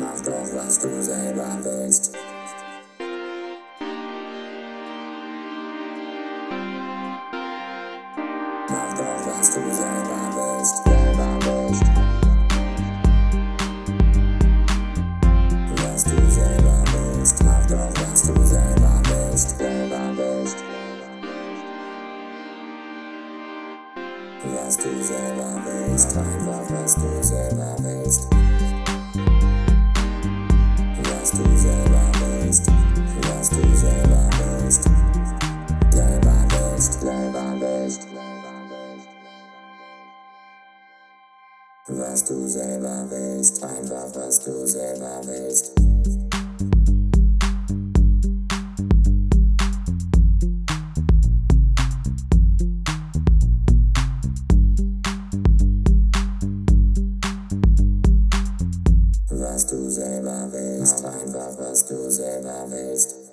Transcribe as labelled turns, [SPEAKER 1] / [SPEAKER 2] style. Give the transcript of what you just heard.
[SPEAKER 1] Mach doch, was du selber willst. Mach doch, was du selber willst. Was du selber willst. Mach doch, was du selber willst. Was du selber willst. Einfach, was du selber willst. Was du selber willst. Was du selber willst. Selber willst. Was du selber willst, einfach was du selber willst. Was du selber willst, einfach was du selber willst.